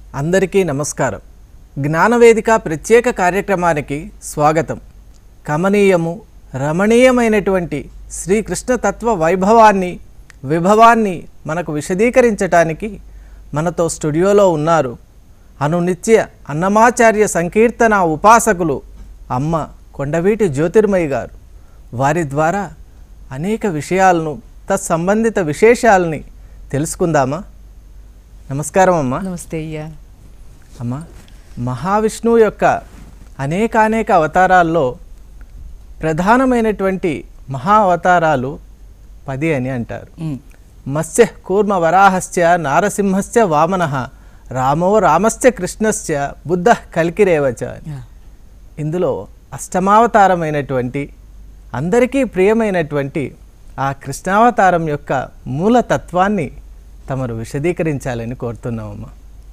అందరికీ నమస్కారం. జ్ఞాన వేదిక ప్రత్యేక కార్యక్రమానికి స్వాగతం. కమనీయము రమణీయమైనటువంటి శ్రీకృష్ణ తత్వ వైభవాన్ని విభవాన్ని మనకు విశదీకరించటానికి మనతో స్టూడియోలో ఉన్నారు అనునిత్య అన్నమాచార్య సంకీర్తన ఉపాసకులు అమ్మ కొండవీటి జ్యోతిర్మయి గారు. వారి ద్వారా అనేక విషయాలను తత్సంబంధిత విశేషాలని తెలుసుకుందామా? నమస్కారం అమ్మ. నమస్తే అయ్యా. అమ్మ, మహావిష్ణువు యొక్క అనేక అవతారాల్లో ప్రధానమైనటువంటి మహా అవతారాలు 10 అని అంటారు. మత్స్య కూర్మ వరాహస్య నారసింహస్య వామనః రామో రామస్య కృష్ణస్య బుద్ధ కల్కిరేవచ. ఇందులో అష్టమావతారమైనటువంటి అందరికీ ప్రియమైనటువంటి ఆ కృష్ణావతారం యొక్క మూలతత్వాన్ని తమరు విశదీకరించాలని కోరుతున్నామమ్మా.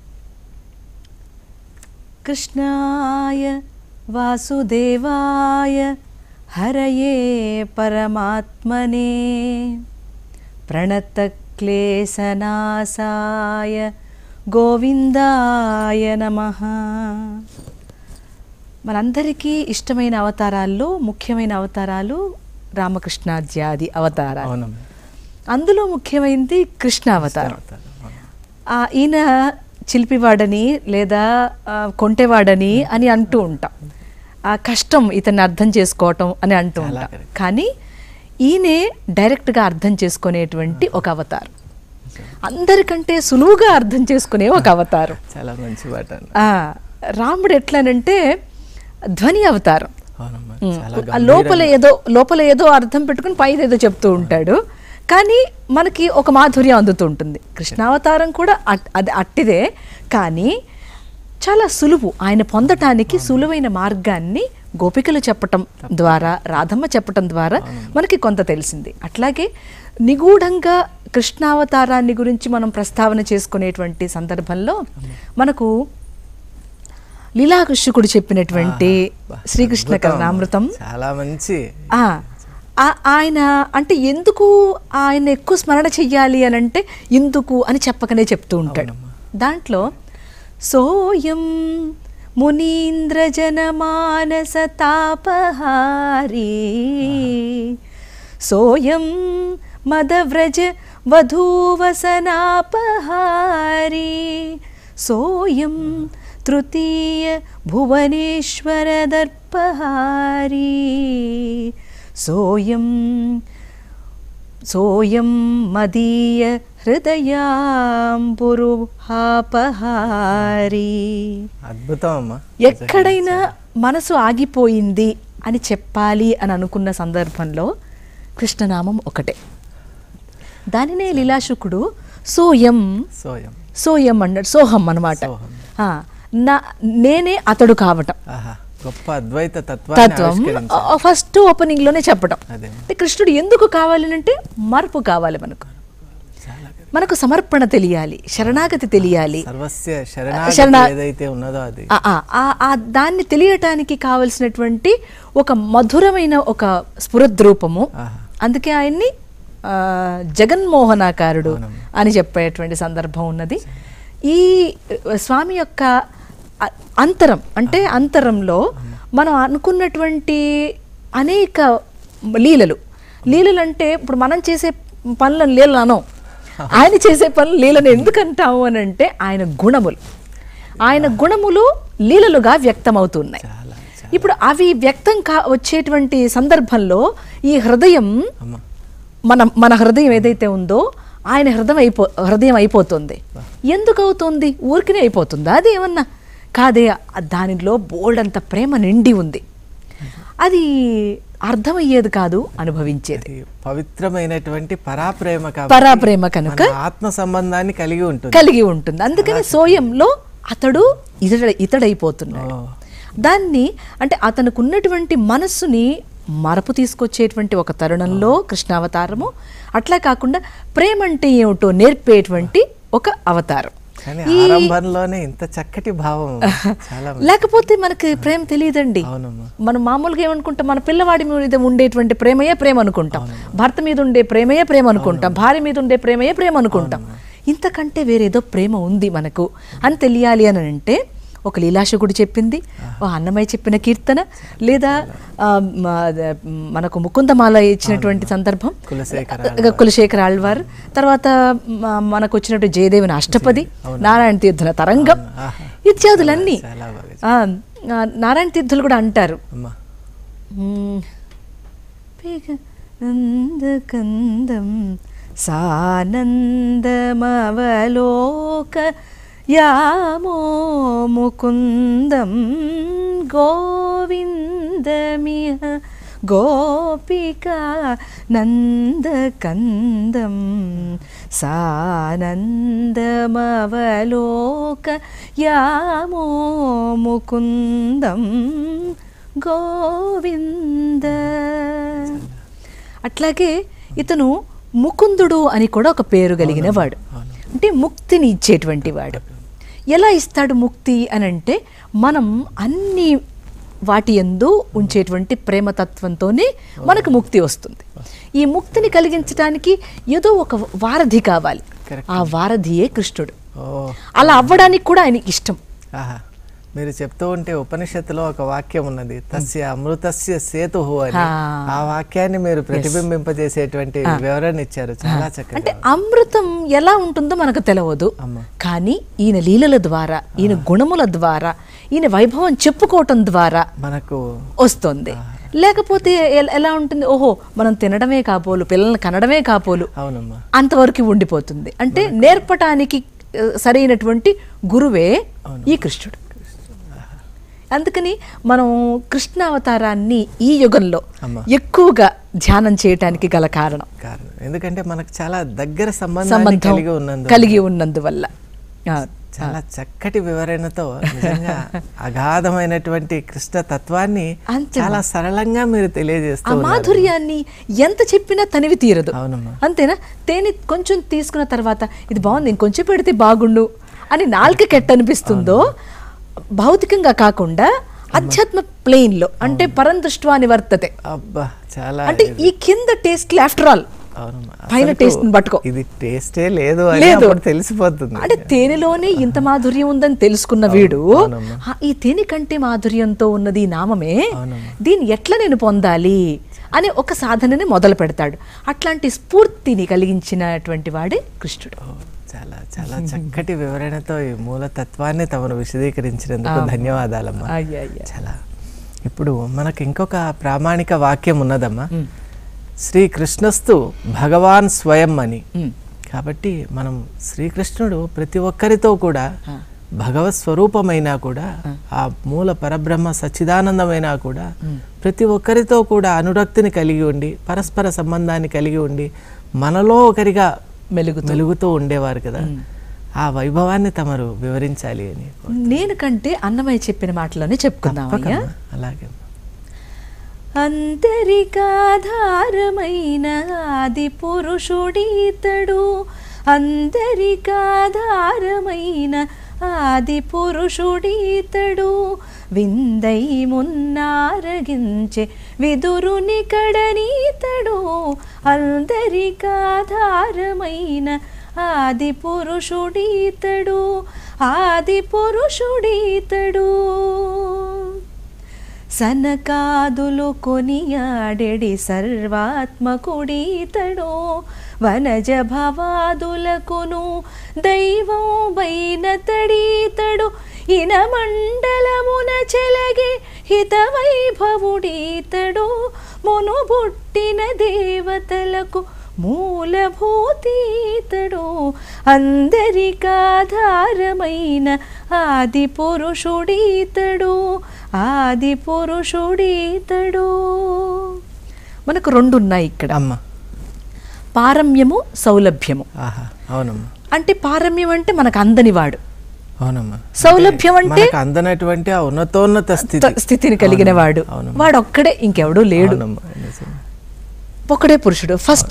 కృష్ణాయ వాసుదేవాయ హరయే పరమాత్మనే ప్రణత క్లేశనాశాయ గోవిందాయ నమః. మనందరికీ ఇష్టమైన అవతారాల్లో ముఖ్యమైన అవతారాలు రామకృష్ణాద్యాది అవతారాలు. అందులో ముఖ్యమైనది కృష్ణ అవతారం. ఈయన చిలిపివాడని లేదా కొంటెవాడని అని అంటూ ఉంటాం. ఆ కష్టం ఇతన్ని అర్థం చేసుకోవటం అని అంటూ ఉంటాం. కానీ ఈయనే డైరెక్ట్గా అర్థం చేసుకునేటువంటి ఒక అవతారం, అందరికంటే సులువుగా అర్థం చేసుకునే ఒక అవతారం. చాలా మంచి మాట. రాముడు ఎట్లానంటే ధ్వని అవతారం. లోపల ఏదో అర్థం పెట్టుకుని పైన ఏదో చెప్తూ ఉంటాడు, కానీ మనకి ఒక మాధుర్యం అందుతూ ఉంటుంది. కృష్ణావతారం కూడా అది అట్టిదే, కానీ చాలా సులువు. ఆయన పొందటానికి సులువైన మార్గాన్ని గోపికలు చెప్పటం ద్వారా, రాధమ్మ చెప్పటం ద్వారా మనకి కొంత తెలిసింది. అట్లాగే నిగూఢంగా కృష్ణావతారాన్ని గురించి మనం ప్రస్తావన చేసుకునేటువంటి సందర్భంలో మనకు లీలాకృష్ణుడు చెప్పినటువంటి శ్రీకృష్ణ కరుణామృతం చాలా మంచి. ఆయన అంటే ఎందుకు ఆయన ఎక్కువ స్మరణ చెయ్యాలి అని అంటే ఎందుకు అని చెప్పకనే చెప్తూ ఉంటాడు. దాంట్లో సోయం మునీంద్రజనమానస తాపహారీ సోయం మదవ్రజ వధూవసనాపహారీ సోయం తృతీయ భువనేశ్వర దర్పహారీ సోయం మదీయ హృదయాంబురుహాపహారీ. అద్భుతం అమ్మా. ఎక్కడైనా మనసు ఆగిపోయింది అని చెప్పాలి అని అనుకున్న సందర్భంలో కృష్ణనామం ఒకటే. దానినే లీలాశుకుడు సోయం అన్నాడు. సోహం అన్నమాట. నేనే అతడు కావటం, గొప్ప అద్వైత తత్వం ఫస్ట్ ఓపెనింగ్ లోనే చెప్పడం. కృష్ణుడు ఎందుకు కావాలి అంటే మార్పు కావాలి, మనకు సమర్పణ తెలియాలి, శరణాగతి తెలియాలి, దాన్ని తెలియటానికి కావలసినటువంటి ఒక మధురమైన ఒక స్ఫురద్రూపము. అందుకే ఆయన్ని జగన్మోహనాకారుడు అని చెప్పేటువంటి సందర్భం ఉన్నది. ఈ స్వామి యొక్క అంతరం అంటే అంతరంలో మనం అనుకున్నటువంటి అనేక లీలలు అంటే ఇప్పుడు మనం చేసే పనులను లీలలు అనం, ఆయన చేసే పనులు లీలను ఎందుకంటాము అని అంటే ఆయన గుణములు లీలలుగా వ్యక్తమవుతున్నాయి. ఇప్పుడు అవి వ్యక్తం వచ్చేటువంటి సందర్భంలో ఈ హృదయం మన హృదయం ఏదైతే ఉందో ఆయన హృదయం అయిపోతుంది. ఎందుకు అవుతుంది? ఊరికినే అయిపోతుందా? అది ఏమన్నా కాదే, దానిలో బోల్డంత ప్రేమ నిండి ఉంది. అది అర్థమయ్యేది కాదు, అనుభవించేది. పవిత్రమైనటువంటి పరాప్రేమ కనుక ఆత్మ సంబంధాన్ని కలిగి ఉంటుంది. అందుకని సోయంలో అతడు ఇతడైపోతున్నాడు. దాన్ని అంటే అతనికి ఉన్నటువంటి మనస్సుని మరపు తీసుకొచ్చేటువంటి ఒక తరుణంలో కృష్ణావతారము. అట్లా కాకుండా ప్రేమ అంటే ఏమిటో నేర్పేటువంటి ఒక అవతారం. ఆరంభంలోనే ఇంత చక్కటి భావం. లేకపోతే మనకి ప్రేమ తెలియదండి. మనం మామూలుగా ఏమనుకుంటాం, మన పిల్లవాడి మీద ఉండేటువంటి ప్రేమ అనుకుంటాం, భర్త మీద ఉండే ప్రేమ అనుకుంటాం, భార్య మీద ఉండే ప్రేమ అనుకుంటాం. ఇంతకంటే వేరేదో ప్రేమ ఉంది మనకు అని తెలియాలి అని అంటే ఒక లీలాశకుడు చెప్పింది, ఓ అన్నమయ్య చెప్పిన కీర్తన, లేదా మనకు ముకుందమాల ఇచ్చినటువంటి సందర్భం కులశేఖర ఆళ్వారు, తర్వాత మనకు వచ్చినట్టు జయదేవుని అష్టపది, నారాయణ తీర్థుల తరంగం ఇత్యాదులన్నీ. నారాయణ తీర్థులు కూడా అంటారు, కందం సానందమవలోక యామో ముకుందం గోవిందమిహ గోపికా నందకందం సానందమవలోక యామో ముకుందం గోవింద. అట్లాగే ఇతను ముకుందుడు అని కూడా ఒక పేరు కలిగిన వాడు, అంటే ముక్తిని ఇచ్చేటువంటి వాడు. ఎలా ఇస్తాడు ముక్తి అని అంటే మనం అన్ని వాటి యందు ఉంచేటువంటి ప్రేమతత్వంతోనే మనకు ముక్తి వస్తుంది. ఈ ముక్తిని కలిగించడానికి ఏదో ఒక వారధి కావాలి, ఆ వారధియే కృష్ణుడు. అలా అవ్వడానికి కూడా ఆయనకి ఇష్టం. మీరు చెప్తూ ఉంటే ఉపనిషత్తులో ఒక వాక్యం ఉన్నది, తస్య అమృతస్య సేతుః అని. ఆ వాక్యాన్ని మీరు ప్రతిబింబింపజేసేటువంటి వివరణ ఇచ్చారు, చాలా చక్కగా. అంటే అమృతం ఎలా ఉంటుందో మనకు తెలియదు, కానీ ఈయన లీలల ద్వారా, ఈయన గుణముల ద్వారా, ఈయన వైభవం చెప్పుకోవటం ద్వారా మనకు వస్తుంది. లేకపోతే ఎలా ఉంటుంది, ఓహో మనం తినడమే కాపోలు, పిల్లల్ని కనడమే కాపోలు, అంతవరకు ఉండిపోతుంది. అంటే నేర్పటానికి సరైనటువంటి గురువే ఈ కృష్ణుడు. అందుకని మనం కృష్ణ అవతారాన్ని ఈ యుగంలో ఎక్కువగా ధ్యానం చేయటానికి గల కారణం ఎందుకంటే మనకు చాలా దగ్గర సంబంధం కలిగి ఉన్నందువల్ల. చాలా చక్కటి వివరణతో నిజంగా అగాధమైనటువంటి కృష్ణ తత్వాన్ని చాలా సరళంగా మీరు తెలియజేస్తారు. ఆ మాధుర్యాన్ని ఎంత చెప్పినా తనివి తీరదు. అంతేనా? తేనె కొంచెం తీసుకున్న తర్వాత ఇది బాగుంది, ఇంకొంచెం పెడితే బాగుండు అని నాలుకకి ఎట్టనిపిస్తుందో, భౌతికంగా కాకుండా అధ్యాత్మ ప్లేన్ లో, అంటే పరం దృష్ట్వా నివర్తతే, అంటే ఈ కింద టేస్ట్ ఆఫ్టర్ ఆల్ పైన టేస్ట్ పట్టుకో, ఇది టేస్టే లేదు తెలిసిపోతుంది. అంటే తేనెలోనే ఇంత మాధుర్యం ఉందని తెలుసుకున్న వీడు ఈ తేనె కంటే మాధుర్యంతో ఉన్నది ఈ నామమే, దీన్ని ఎట్లా నేను పొందాలి అని ఒక సాధనని మొదలు పెడతాడు. అట్లాంటి స్ఫూర్తిని కలిగించినటువంటి వాడే కృష్ణుడు. చాలా చాలా చక్కటి వివరణతో ఈ మూలతత్వాన్ని తమను విశదీకరించినందుకు ధన్యవాదాలమ్మా. చాలా. ఇప్పుడు మనకు ఇంకొక ప్రామాణిక వాక్యం ఉన్నదమ్మా, శ్రీకృష్ణస్తు భగవాన్ స్వయం అని. కాబట్టి మనం శ్రీకృష్ణుడు ప్రతి ఒక్కరితో కూడా భగవత్ స్వరూపమైనా కూడా, ఆ మూల పరబ్రహ్మ సచ్చిదానందమైనా కూడా ప్రతి ఒక్కరితో కూడా అనురక్తిని కలిగి ఉండి, పరస్పర సంబంధాన్ని కలిగి ఉండి, మనలో ఒకరిగా మెలుగుతూ ఉండేవారు కదా. ఆ వైభవాన్ని తమరు వివరించాలి అని నేను కంటే అన్నమయ్య చెప్పిన మాటలోనే చెప్పుకుందాం. అలాగే. అంతరికాధారమైన ఆది పురుషుడీతడు, అంతరికాధారమైన ఆది పురుషుడీతడు, విందై మున్నారగించే విదురుని కడనీతడు, అంతరికాధారమైన ఆది పురుషుడీతడు, ఆది పురుషుడీతడు. సనకాదులు కొనియాడెడి సర్వాత్మకుడీతడు, వనజ భవాదులకును దైవం బైనతడీతడు, ఇన మండలమున చెలగే హితవైభవుడీతడు, మునుబుట్టిన దేవతలకు మూలభూతీతడు, అందరికాధారమైన ఆది పురుషుడీతడు, ఆది పురుషుడీతడు. మనకు రెండు ఉన్నాయి ఇక్కడ అమ్మ, పారమ్యము సౌలభ్యము. అవునమ్మా. అంటే పారమ్యం అంటే మనకు అందనివాడు, అవునమ్మా. సౌలభ్యం అంటే అందనటువంటి ఉన్నతోన్నత స్థితిని కలిగిన వాడు, వాడు ఒక్కడే, ఇంకెవడూ లేడు, ఒక్కడే పురుషుడు, ఫస్ట్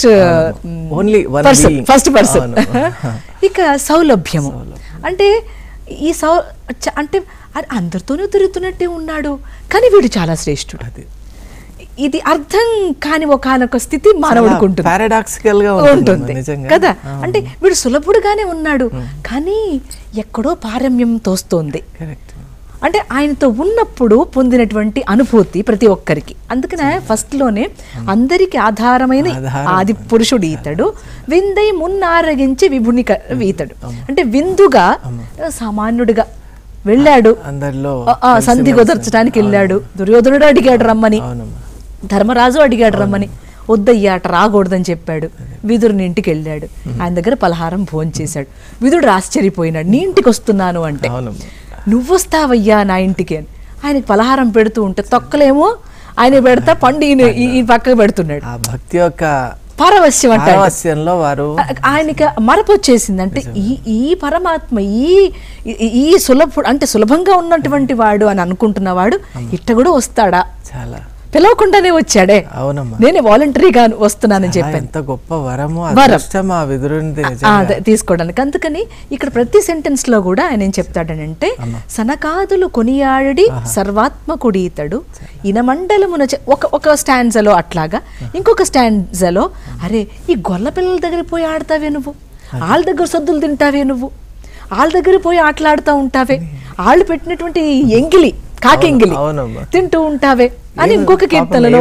పర్సన్. ఇక సౌలభ్యము అంటే ఈ అంటే అందరితోనూ తిరుగుతున్నట్టే ఉన్నాడు, కానీ వీడు చాలా శ్రేష్ఠుడు. ఇది అర్థం కాని ఒకనొక స్థితి మానవుడికి ఉంటుంది, పారాడాక్సికల్ గా ఉంటుంది కదా. అంటే వీడు సులభుడుగానే ఉన్నాడు, కానీ ఎక్కడో పారమ్యం తోస్తోంది. అంటే ఆయనతో ఉన్నప్పుడు పొందినటువంటి అనుభూతి ప్రతి ఒక్కరికి. అందుకనే ఫస్ట్ లోనే అందరికి ఆధారమైన ఆది పురుషుడు ఈతడు, విందై మున్నారగించి విభుని ఈతడు. అంటే విందుగా సామాన్యుడిగా వెళ్ళాడు, సంధి కుదర్చడానికి వెళ్ళాడు. దుర్యోధనుడు అడిగాడు రమ్మని, ధర్మరాజు అడిగాడు రమ్మని, వద్దయ్యా అట రాకూడదని చెప్పాడు. విదురుని ఇంటికి వెళ్ళాడు, ఆయన దగ్గర పలహారం భోంచేశాడు. విదురుడు ఆశ్చర్యపోయినాడు, నీ ఇంటికి వస్తున్నాను అంటే, నువ్వు వస్తావయ్యా నా ఇంటికి అని. ఆయనకి పలహారం పెడుతూ ఉంటే తొక్కలేమో ఆయన పెడతా, పండు ఈ పక్కకు పెడుతున్నాడు. భక్తి యొక్క పారవస్యం అంటే ఆయనకి మరపు వచ్చేసింది. అంటే ఈ పరమాత్మ ఈ సులభంగా ఉన్నటువంటి వాడు అని అనుకుంటున్నవాడు ఇట్ట కూడా వస్తాడా, చాలా పిలవకుండానే వచ్చాడే, నేనే వాలంటరీగా వస్తున్నానని చెప్పాను. ఎంత గొప్ప వరము తీసుకోవడానికి. అందుకని ఇక్కడ ప్రతి సెంటెన్స్ లో కూడా ఆయన ఏం చెప్తాడనంటే, సనకాదులు కొనియాడి సర్వాత్మకుడి ఇతడు ఇనమండలమున ఒక స్టాండ్జలో అట్లాగా, ఇంకొక స్టాండ్జలో అరే ఈ గొల్ల పిల్లల దగ్గర పోయి ఆడతావే నువ్వు, వాళ్ళ దగ్గర సద్దులు తింటావే నువ్వు, వాళ్ళ దగ్గర పోయి ఆటలాడుతూ ఉంటావే, వాళ్ళు పెట్టినటువంటి ఎంగిలి కాకింగిలి తింటూ ఉంటావే అని ఇంకొక కీర్తనలో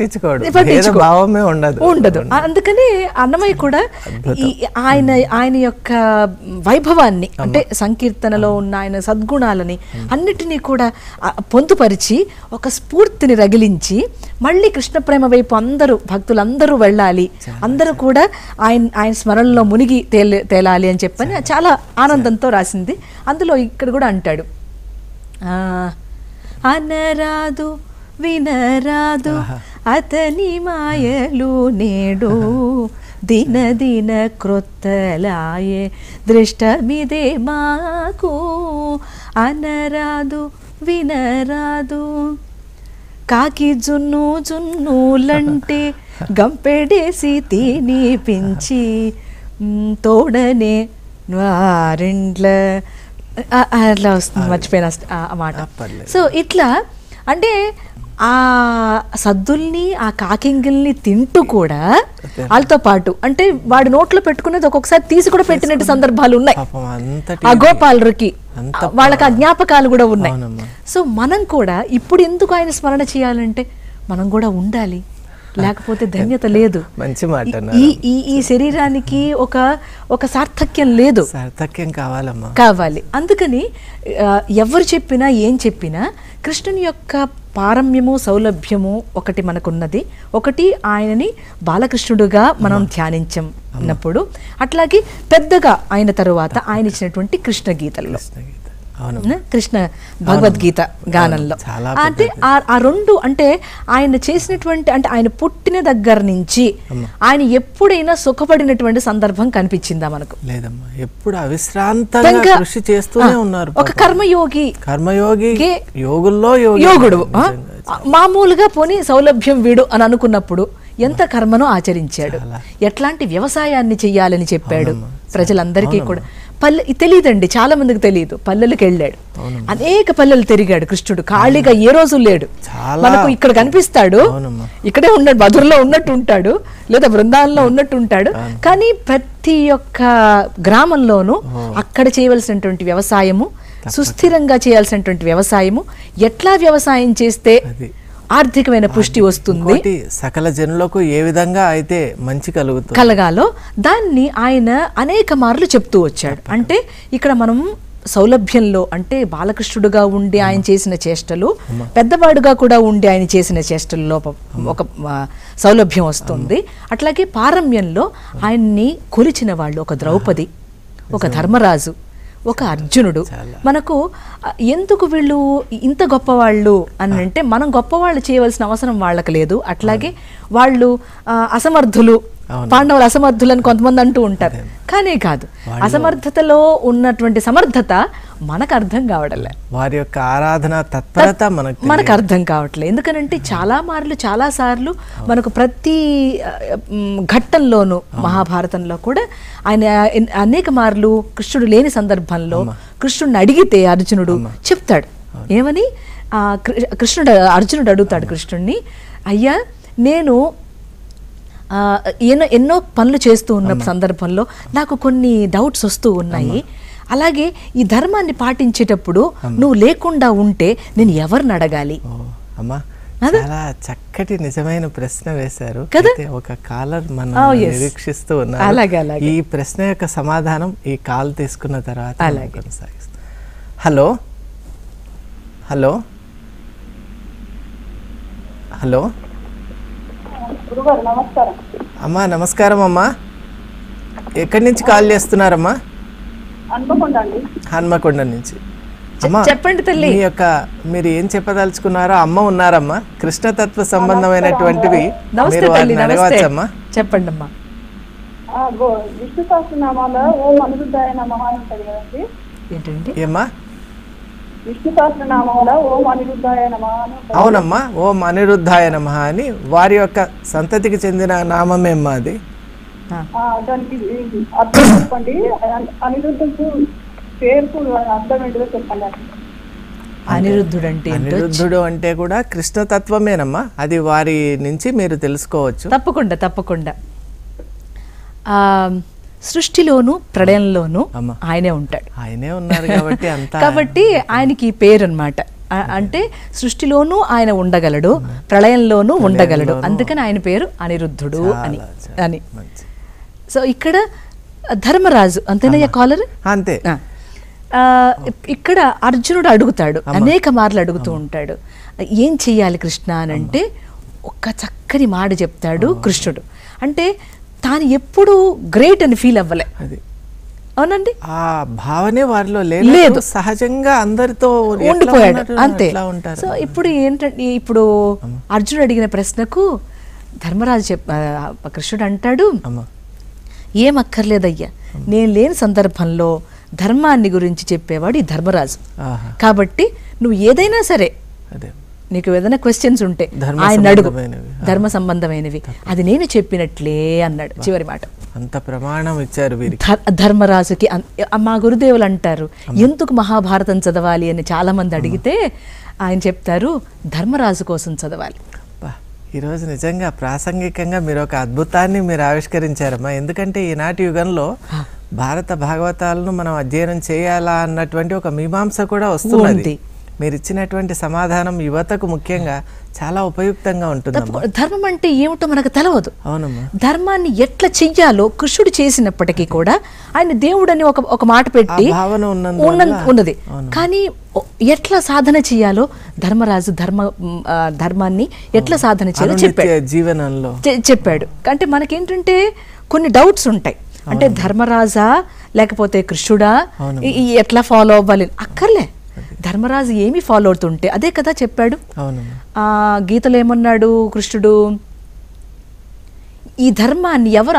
ఉండదు. అందుకని అన్నమయ్య కూడా ఆయన యొక్క వైభవాన్ని, అంటే సంకీర్తనలో ఉన్న ఆయన సద్గుణాలని అన్నిటినీ కూడా పొందుపరిచి ఒక స్ఫూర్తిని రగిలించి, మళ్ళీ కృష్ణ ప్రేమ వైపు అందరూ భక్తులందరూ వెళ్ళాలి, అందరూ కూడా ఆయన స్మరణలో మునిగి తేలాలి అని చెప్పని చాలా ఆనందంతో రాసింది. అందులో ఇక్కడ కూడా అంటాడు, అనరాదు వినరాదు అతని మాయలు నేడు దిన దిన క్రొత్తలాయే దృష్టమిదే మాకు, అనరాదు వినరాదు కాకి జున్నులంటే గంపెడేసి తినిపించి తోడనే వారిండ్ల అట్లా వస్తుంది, మర్చిపోయిన ఆ మాట. సో ఇట్లా అంటే ఆ సద్దుల్ని ఆ కాకింగిల్ని తింటూ కూడా వాళ్ళతో పాటు, అంటే వాడి నోట్లో పెట్టుకునేది ఒక్కొక్కసారి తీసి కూడా పెట్టినట్టు సందర్భాలు ఉన్నాయి. ఆ గోపాలకి వాళ్ళకి ఆ జ్ఞాపకాలు కూడా ఉన్నాయి. సో మనం కూడా ఇప్పుడు ఎందుకు ఆయన స్మరణ చేయాలంటే మనం కూడా ఉండాలి, లేకపోతే ధన్యత లేదు. మంచి మాట. ఈ శరీరానికి ఒక సార్థక్యం లేదు, సార్థక్యం కావాలి. అందుకని ఎవరు చెప్పినా ఏం చెప్పినా కృష్ణుని యొక్క పారమ్యము సౌలభ్యము ఒకటి మనకున్నది. ఒకటి ఆయనని బాలకృష్ణుడుగా మనం ధ్యానించినప్పుడు, అట్లాగే పెద్దగా అయిన తరువాత ఆయన ఇచ్చినటువంటి కృష్ణ గీతల్లో, కృష్ణ భగవద్గీత గానంలో, అంటే ఆ రెండు, అంటే ఆయన చేసినటువంటి, అంటే ఆయన పుట్టిన దగ్గర నుంచి ఆయన ఎప్పుడైనా సుఖపడినటువంటి సందర్భం కనిపించిందా మనకు? లేదమ్మా, ఎప్పుడు అవిశ్రాంతంగా కృషి చేస్తూనే ఉన్నారు. ఒక కర్మయోగి యోగుడు మామూలుగా పోనీ సౌలభ్యం వీడు అని అనుకున్నప్పుడు ఎంత కర్మను ఆచరించాడు, ఎట్లాంటి వ్యవసాయాన్ని చెయ్యాలని చెప్పాడు ప్రజలందరికీ కూడా. తెలియదండి, చాలా మందికి తెలియదు. పల్లెలకు వెళ్ళాడు, అనేక పల్లెలు తిరిగాడు కృష్ణుడు, ఖాళీగా ఏ రోజు లేడు. మనకు ఇక్కడ కనిపిస్తాడు, ఇక్కడే ఉన్నాడు, మధురలో ఉన్నట్టు ఉంటాడు, లేదా బృందావనంలో ఉన్నట్టు ఉంటాడు, కానీ ప్రతి ఒక్క గ్రామంలోనూ అక్కడ చేయవలసినటువంటి వ్యవసాయము, సుస్థిరంగా చేయాల్సినటువంటి వ్యవసాయము, ఎట్లా వ్యవసాయం చేస్తే ఆర్థికమైన పుష్టి వస్తుంది, సకల జనులకు ఏ విధంగా అయితే మంచి కలగాలో దాన్ని ఆయన అనేక మార్లు చెప్తూ వచ్చాడు. అంటే ఇక్కడ మనం సౌలభ్యంలో, అంటే బాలకృష్ణుడుగా ఉండి ఆయన చేసిన చేష్టలు, పెద్దవాడుగా కూడా ఉండి ఆయన చేసిన చేష్టల్లో ఒక సౌలభ్యం వస్తుంది. అట్లాగే పారమ్యంలో ఆయన్ని కొలిచిన వాళ్ళు, ఒక ద్రౌపది, ఒక ధర్మరాజు, ఒక అర్జునుడు. మనకు ఎందుకు వీళ్ళు ఇంత గొప్పవాళ్ళు అని అంటే, మనం గొప్పవాళ్ళు చేయవలసిన అవసరం వాళ్ళకి లేదు. అట్లాగే వాళ్ళు అసమర్థులు, పాండవులు అసమర్థులని కొంతమంది అంటూ ఉంటారు, కానీ కాదు, అసమర్థతలో ఉన్నటువంటి సమర్థత మనకు అర్థం కావట్లే, వారి యొక్క ఆరాధన తత్పరత మనకు అర్థం కావట్లేదు. ఎందుకనంటే చాలా మార్లు, చాలా సార్లు మనకు ప్రతి ఘట్టంలోనూ, మహాభారతంలో కూడా ఆయన అనేక మార్లు కృష్ణుడు లేని సందర్భంలో కృష్ణుడిని అడిగితే అర్జునుడు చెప్తాడు ఏమని, అర్జునుడు అడుగుతాడు కృష్ణుడిని, అయ్యా నేను ఎన్నో పనులు చేస్తూ ఉన్న సందర్భంలో నాకు కొన్ని డౌట్స్ వస్తూ ఉన్నాయి. అలాగే ఈ ధర్మాన్ని పాటించేటప్పుడు నువ్వు లేకుండా ఉంటే నేను ఎవరిని అడగాలి? అమ్మా చాలా చక్కటి నిజమైన ప్రశ్న వేశారు. ఒక కాలర్ మనం నిరీక్షిస్తూ ఉన్నారు. ఈ ప్రశ్న యొక్క సమాధానం ఈ కాల్ తీసుకున్న తర్వాత కొనసాగిస్తాం. హలో హలో హలో అమ్మా నమస్కారం అమ్మా. ఎక్కడి నుంచి కాల్ చేస్తున్నారమ్మా? హన్మకొండ నుంచి. చెప్పండి తల్లి, మీరు ఏం చెప్పదలుచుకున్నారో. అమ్మ ఉన్నారమ్మా, కృష్ణతత్వ సంబంధమైనటువంటివి మీరు వారిని అడగవచ్చమ్మా. చెప్పండి అమ్మా. విష్ణు సహస్రనామాలో ఓం అనిరుద్ధాయ నమః ఉంటది కదండి. ఏంటండి? ఏమ్మా? విష్ణు సహస్రనామంలో ఓం అనిరుద్ధాయ నమః. అవునమ్మా, ఓం అనిరుద్ధాయ నమః అని వారి యొక్క సంతతికి చెందిన నామమేమ్మా అది. దానికి అర్థం చెప్పండి. అనిరుద్ధుడు పేరుకు అర్థం ఏంటో చెప్పండి. అనిరుద్ధుడు అంటే కూడా కృష్ణతత్వమేనమ్మా. అది వారి నుంచి మీరు తెలుసుకోవచ్చు. తప్పకుండా తప్పకుండా. సృష్టిలోను ప్రళయంలోను ఆయనే ఉంటాడు. ఆయనే ఉన్నారు కాబట్టి కాబట్టి ఆయనకి పేరు అన్నమాట. అంటే సృష్టిలోనూ ఆయన ఉండగలడు, ప్రళయంలోనూ ఉండగలడు, అందుకని ఆయన పేరు అనిరుద్ధుడు అని అని. సో ఇక్కడ ధర్మరాజు అంతేనయ్యా కాలర్? అంతే. ఇక్కడ అర్జునుడు అడుగుతాడు, అనేక మార్లు అడుగుతూ ఉంటాడు, ఏం చెయ్యాలి కృష్ణ అని అంటే ఒక్క చక్కని మాట చెప్తాడు కృష్ణుడు. అంటే తాను ఎప్పుడు గ్రేట్ అని ఫీల్ అవ్వలే. అవునండి, ఆ భావనే వారిలో లేదు, సహజంగా అందరితో ఉండిపోయాడు అంతే. సో ఇప్పుడు ఏంటంటే, ఇప్పుడు అర్జునుడు అడిగిన ప్రశ్నకు ధర్మరాజు కృష్ణుడు అంటాడు, ఏం అక్కర్లేదయ్యా, నేను లేని సందర్భంలో ధర్మాన్ని గురించి చెప్పేవాడు ఈ ధర్మరాజు. కాబట్టి నువ్వు ఏదైనా సరే, నీకు ఏదైనా క్వశ్చన్స్ ఉంటే ఆయన అడుగు, ధర్మ సంబంధమైనవి, అది నేను చెప్పినట్లే అన్నాడు చివరి మాట. అంత ప్రమాణం ఇచ్చారు ధర్మరాజుకి. మా గురుదేవులు అంటారు, ఎందుకు మహాభారతం చదవాలి అని చాలా మంది అడిగితే ఆయన చెప్తారు, ధర్మరాజు కోసం చదవాలి. ఈరోజు నిజంగా ప్రాసంగికంగా మీరు ఒక అద్భుతాన్ని మీరు ఆవిష్కరించారమ్మా. ఎందుకంటే ఈనాటి యుగంలో భారత భాగవతాలను మనం అధ్యయనం చేయాలా అన్నటువంటి ఒక మీమాంస కూడా వస్తున్నది. మీరు ఇచ్చినటువంటి సమాధానం యువతకు ముఖ్యంగా చాలా ఉపయుక్తంగా ఉంటుంది. ధర్మం అంటే ఏమిటో మనకు తెలవదు. అవునమ్మా, ధర్మాన్ని ఎట్లా చెయ్యాలో కృష్ణుడు చేసినప్పటికీ కూడా ఆయన దేవుడు అని ఒక మాట పెట్టి భావన ఉన్నది. కానీ ఎట్లా సాధన చేయాలో ధర్మరాజు ధర్మాన్ని ఎట్లా సాధన చేయాలో చెప్పాడు, జీవనంలో చెప్పాడు. అంటే మనకేంటంటే కొన్ని డౌట్స్ ఉంటాయి. అంటే ధర్మరాజా లేకపోతే కృష్ణుడా, ఎట్లా ఫాలో అవ్వాలి అక్కర్లే. ధర్మరాజు ఏమి ఫాలో అవుతుంటే అదే కదా చెప్పాడు. గీతలో ఏమన్నాడు కృష్ణుడు, ఈ ధర్మాన్ని ఎవరు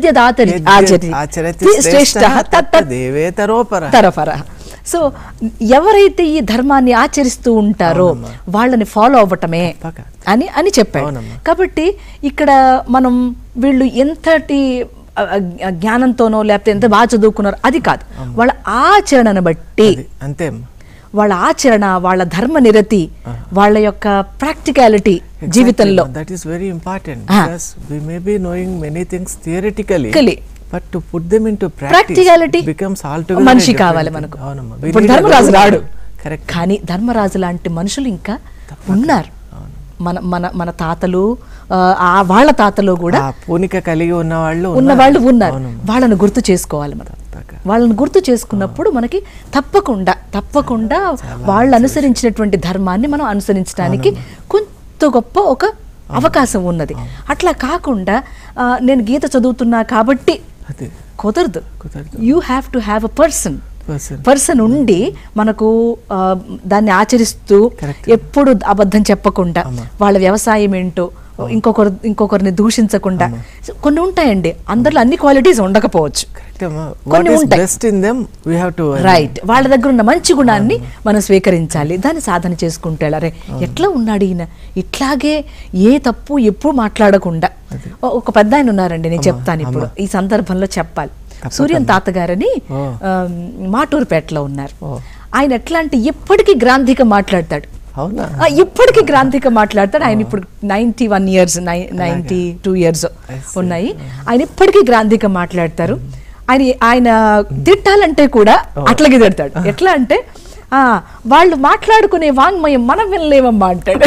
సో ఎవరైతే ఈ ధర్మాన్ని ఆచరిస్తూ ఉంటారో వాళ్ళని ఫాలో అవ్వటమే అని అని చెప్పాడు. కాబట్టి ఇక్కడ మనం వీళ్ళు ఎంతటి జ్ఞానంతోనో లేకపోతే ఎంత బాగా చదువుకున్నారో అది కాదు, వాళ్ళ ఆచరణను బట్టి, అంతే, వాళ్ళ ఆచరణ, వాళ్ళ ధర్మ నిరతి, వాళ్ళ యొక్క ప్రాక్టికాలిటీ జీవితంలో. That is very important. Because we may be knowing many things theoretically, but to put them into practicality becomes altogether మనిషి కావాలి మనకు. ఇప్పుడు ధర్మరాజు రాడు, కానీ ధర్మరాజు లాంటి మనుషులు ఇంకా ఉన్నారు. మన మన మన తాతలు, వాళ్ళ తాతలు కూడా పూనిక కలిగి ఉన్న వాళ్ళు ఉన్నారు. వాళ్ళను గుర్తు చేసుకోవాలి మనం. వాళ్ళని గుర్తు చేసుకున్నప్పుడు మనకి తప్పకుండా వాళ్ళు అనుసరించినటువంటి ధర్మాన్ని మనం అనుసరించడానికి కొంత గొప్ప ఒక అవకాశం ఉన్నది. అట్లా కాకుండా నేను గీత చదువుతున్నా కాబట్టి కుదరదు. You have to have a person ఉండి మనకు దాన్ని ఆచరిస్తూ ఎప్పుడు అబద్ధం చెప్పకుండా, వాళ్ళ వ్యవసాయం ఏంటో ఇంకొకరిని దూషించకుండా, కొన్ని ఉంటాయండి. అందరిలో అన్ని క్వాలిటీస్ ఉండకపోవచ్చు, కొన్ని ఉంటాయి. రైట్, వాళ్ళ దగ్గర ఉన్న మంచి గుణాన్ని మనం స్వీకరించాలి, దాన్ని సాధన చేసుకుంటే. అరే ఎట్లా ఉన్నాడు ఈయన, ఇట్లాగే ఏ తప్పు ఎప్పుడు మాట్లాడకుండా. ఒక పెద్ద ఆయన ఉన్నారండి, నేను చెప్తాను ఇప్పుడు ఈ సందర్భంలో చెప్పాలి. సూర్యం తాతగారని మాటూరుపేటలో ఉన్నారు. ఆయన ఎట్లా అంటే ఎప్పటికీ గ్రాంధిక మాట్లాడతాడు. అవునా? ఇప్పటికీ గ్రాంథిక మాట్లాడతాడు ఆయన. ఇప్పుడు 91 years 92 years ఉన్నాయి. ఆయన ఇప్పటికీ గ్రాంథిక మాట్లాడతారు. ఆయన తిట్టాలంటే కూడా అట్లాగే తిడతాడు. ఎట్లా అంటే వాళ్ళు మాట్లాడుకునే వాంగ్మయం మనం వినలేమమ్మా అంటాడు.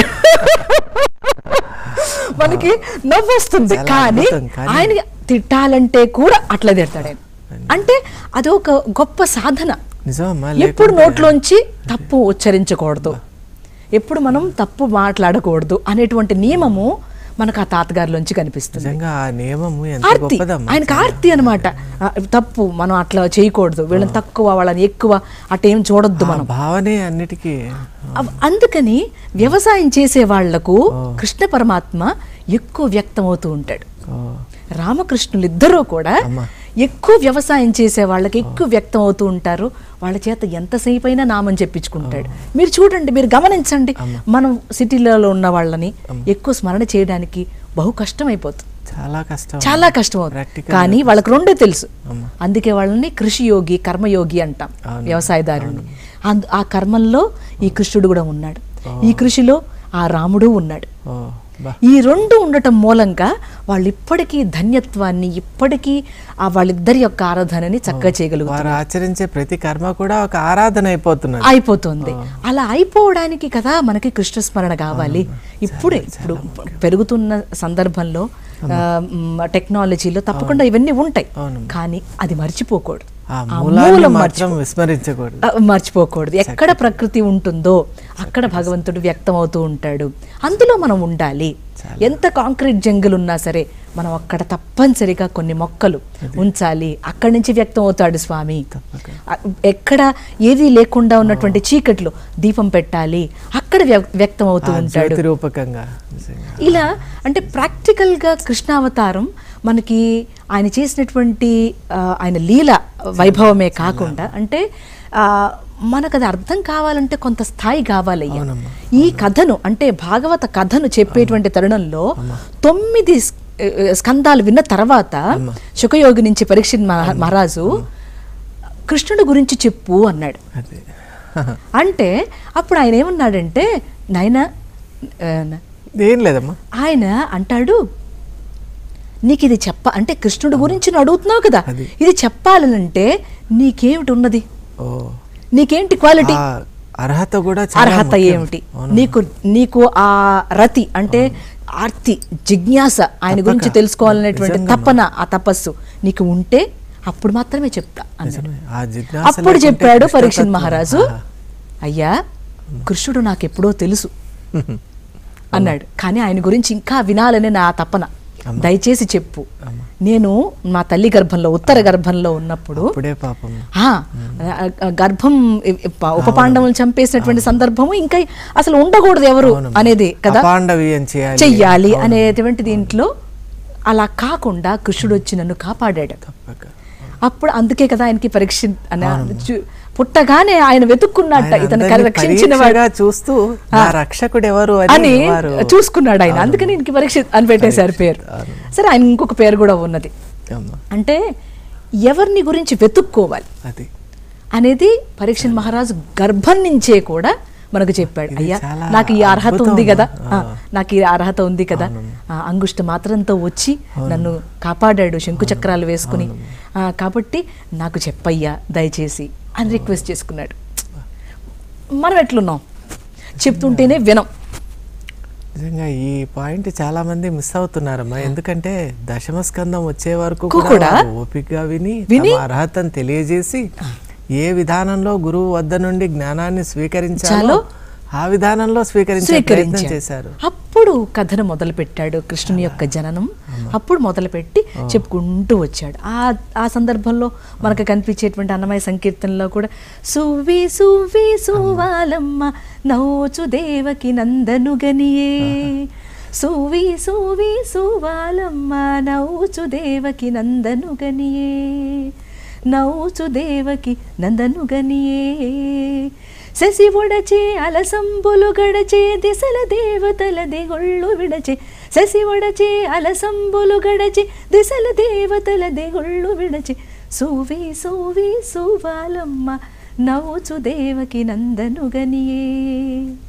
మనకి నవ్వొస్తుంది, కానీ ఆయన తిట్టాలంటే కూడా అట్లా తిడతాడు ఆయన. అంటే అదొక గొప్ప సాధన. ఎప్పుడు నోట్లోంచి తప్పు ఉచ్చరించకూడదు, ఎప్పుడు మనం తప్పు మాట్లాడకూడదు అనేటువంటి నియమము మనకు ఆ తాతగారిలోంచి కనిపిస్తుంది. ఆర్తి, ఆయనకు ఆర్తి అనమాట. తప్పు మనం అట్లా చేయకూడదు, వీళ్ళని తక్కువ వాళ్ళని ఎక్కువ అటేం చూడొద్దు మనం భావనే అన్నిటికీ. అందుకని వ్యవసాయం చేసే వాళ్లకు కృష్ణ పరమాత్మ ఎక్కువ వ్యక్తం అవుతూ ఉంటాడు. రామకృష్ణులు ఇద్దరూ కూడా ఎక్కువ వ్యవసాయం చేసే వాళ్ళకి ఎక్కువ వ్యక్తం అవుతూ ఉంటారు. వాళ్ళ చేత ఎంతసేపు అయినా నామని చెప్పించుకుంటాడు. మీరు చూడండి, మీరు గమనించండి, మనం సిటీలలో ఉన్న వాళ్ళని ఎక్కువ స్మరణ చేయడానికి బహు కష్టం అయిపోతుంది, చాలా కష్టం అవుతుంది. కానీ వాళ్ళకి రెండే తెలుసు. అందుకే వాళ్ళని కృషి యోగి, కర్మయోగి అంటాం, వ్యవసాయదారుని. ఆ కర్మంలో ఈ కృష్ణుడు కూడా ఉన్నాడు, ఈ కృషిలో ఆ రాముడు ఉన్నాడు. ఈ రెండు ఉండటం మూలంగా వాళ్ళు ఇప్పటికీ ధన్యత్వాన్ని, ఇప్పటికీ వాళ్ళిద్దరి యొక్క ఆరాధనని చక్కగా చేయగలుగుతారు. ఆచరించే ప్రతి కర్మ కూడా ఒక ఆరాధన అయిపోతుంది. అలా అయిపోవడానికి కదా మనకి కృష్ణ స్మరణ కావాలి. ఇప్పుడు పెరుగుతున్న సందర్భంలో టెక్నాలజీలో తప్పకుండా ఇవన్నీ ఉంటాయి, కానీ అది మర్చిపోకూడదు, మర్చిపోకూడదు. ఎక్కడ ప్రకృతి ఉంటుందో అక్కడ భగవంతుడు వ్యక్తం అవుతూ ఉంటాడు, అందులో మనం ఉండాలి. ఎంత కాంక్రీట్ జంగల్ ఉన్నా సరే మనం అక్కడ తప్పనిసరిగా కొన్ని మొక్కలు ఉంచాలి, అక్కడి నుంచి వ్యక్తం అవుతాడు స్వామి. ఎక్కడ ఏది లేకుండా ఉన్నటువంటి చీకట్లో దీపం పెట్టాలి, అక్కడ వ్యక్తం అవుతూ ఉంటాడు రూపకంగా. ఇలా అంటే ప్రాక్టికల్గా కృష్ణావతారం మనకి ఆయన చేసినటువంటి ఆయన లీల వైభవమే కాకుండా, అంటే మనకు అది అర్థం కావాలంటే కొంత స్థాయి కావాలయ్యా. ఈ కథను అంటే భాగవత కథను చెప్పేటువంటి తరుణంలో 9 స్కందాలు విన్న తర్వాత శుకయోగి నుంచి పరీక్షిత్ మహారాజు కృష్ణుడి గురించి చెప్పు అన్నాడు. అంటే అప్పుడు ఆయన ఏమన్నాడంటే, నాయనా ఆయన అంటాడు, నీకు ఇది అంటే కృష్ణుడి గురించి అడుగుతున్నావు కదా, ఇది చెప్పాలనంటే నీకేమిటి ఉన్నది, నీకేంటి క్వాలిటీ, అర్హత ఏమిటి, నీకు ఆ రతి అంటే ఆర్తి, జిజ్ఞాస, ఆయన గురించి తెలుసుకోవాలనేటువంటి తపన, ఆ తపస్సు నీకు ఉంటే అప్పుడు మాత్రమే చెప్తా అన్నాడు. అప్పుడు చెప్పాడు పరీక్షిత్ మహారాజు, అయ్యా కృష్ణుడు నాకెప్పుడో తెలుసు అన్నాడు, కానీ ఆయన గురించి ఇంకా వినాలనే నా తపన, దయచేసి చెప్పు. నేను మా తల్లి గర్భంలో, ఉత్తర గర్భంలో ఉన్నప్పుడు గర్భం ఉపపాండవులను చంపేసినటువంటి సందర్భము ఇంకా అసలు ఉండకూడదు ఎవరు అనేది కదా, చెయ్యాలి అనేటువంటి దీంట్లో అలా కాకుండా కృష్ణుడు వచ్చి నన్ను కాపాడాడు. అప్పుడు అందుకే కదా ఆయనకి పరీక్ష పుట్టగానే ఆయన వెతుక్కున్నట్ట, ఇతను రక్షించిన చూస్తూ రక్షకుడు ఎవరు అని చూసుకున్నాడు ఆయన. అందుకని ఈయనకి పరీక్ష అని పెట్టేశారు పేరు. సరే, ఆయన ఇంకొక పేరు కూడా ఉన్నది, అంటే ఎవరిని గురించి వెతుక్కోవాలి అనేది పరీక్షిత్ మహారాజు గర్భం నుంచే కూడా మనకు చెప్పాడు. అయ్యా నాకు ఈ అర్హత ఉంది కదా, నాకు ఈ అర్హత ఉంది కదా, అంగుష్ట మాత్రంతో వచ్చి నన్ను కాపాడాడు శంకు చక్రాలు వేసుకుని, కాబట్టి నాకు చెప్పయ్యా దయచేసి అని రిక్వెస్ట్ చేసుకున్నాడు. మనం ఎట్లున్నాం, చెప్తుంటేనే వినం. నిజంగా ఈ పాయింట్ చాలా మంది మిస్ అవుతున్నారమ్మా. ఎందుకంటే దశమ స్కందం వచ్చే వరకు కూడా ఓపికగా విని అర్హతను తెలియజేసి ఏ విధానంలో గురువు వద్ద నుండి జ్ఞానాన్ని స్వీకరించాలో ఆ విధానంలో స్వీకరించే ప్రయత్నం చేశారు. అప్పుడు కథను మొదలు పెట్టాడు, కృష్ణుని యొక్క జననం అప్పుడు మొదలుపెట్టి చెప్పుకుంటూ వచ్చాడు. ఆ సందర్భంలో మనకు కనిపించేటువంటి అన్నమయ్య సంకీర్తనలో కూడా సువి సువి సువాలమ్మ నవ్వుచు దేవకి నందనుగనియే, సువి సువి సువాలమ్మ నవ్వుచు దేవకి నందనుగనియే, నవ్వుచు దేవకి నందనుగనియే, శశి ఒడచే అలసంబులు గడచే దిశల దేవతల దిగొళ్ళు విడచే, శశి ఒడచే అలసంబులు గడచే దిశల దేవతల దిగొళ్ళు విడచే, సువి సువి సువాలమ్మ నవ్వుచు దేవకి నందనుగనియే.